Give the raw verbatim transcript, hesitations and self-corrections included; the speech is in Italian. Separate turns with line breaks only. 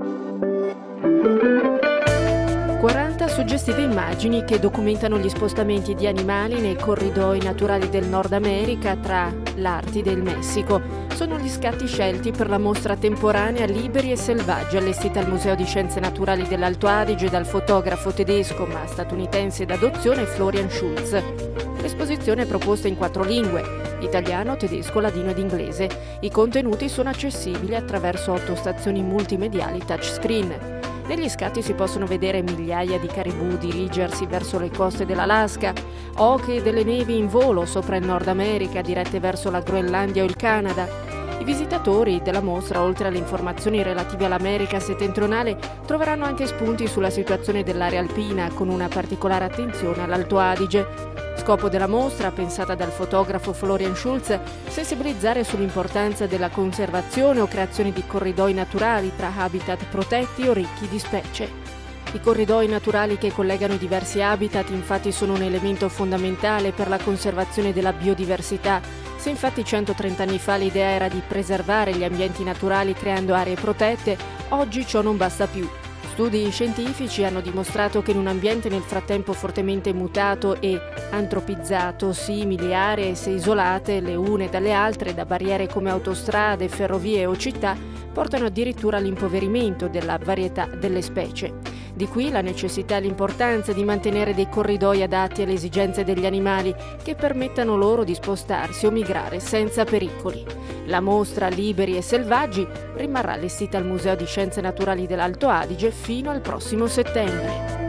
quaranta suggestive immagini che documentano gli spostamenti di animali nei corridoi naturali del Nord America tra l'Artide e il Messico. Sono gli scatti scelti per la mostra temporanea Liberi e Selvaggi allestita al Museo di Scienze Naturali dell'Alto Adige dal fotografo tedesco ma statunitense d'adozione Florian Schulz. L'esposizione è proposta in quattro lingue: italiano, tedesco, ladino ed inglese. I contenuti sono accessibili attraverso otto stazioni multimediali touchscreen. Negli scatti si possono vedere migliaia di caribù dirigersi verso le coste dell'Alaska, oche delle nevi in volo sopra il Nord America dirette verso la Groenlandia o il Canada. I visitatori della mostra, oltre alle informazioni relative all'America settentrionale, troveranno anche spunti sulla situazione dell'area alpina, con una particolare attenzione all'Alto Adige. Scopo della mostra, pensata dal fotografo Florian Schulz, sensibilizzare sull'importanza della conservazione o creazione di corridoi naturali tra habitat protetti o ricchi di specie. I corridoi naturali che collegano i diversi habitat infatti sono un elemento fondamentale per la conservazione della biodiversità. Se infatti centotrenta anni fa l'idea era di preservare gli ambienti naturali creando aree protette, oggi ciò non basta più. Studi scientifici hanno dimostrato che in un ambiente nel frattempo fortemente mutato e antropizzato, simili aree, se isolate le une dalle altre da barriere come autostrade, ferrovie o città, portano addirittura all'impoverimento della varietà delle specie. Di qui la necessità e l'importanza di mantenere dei corridoi adatti alle esigenze degli animali che permettano loro di spostarsi o migrare senza pericoli. La mostra Liberi e Selvaggi rimarrà allestita al Museo di Scienze Naturali dell'Alto Adige fino al prossimo settembre.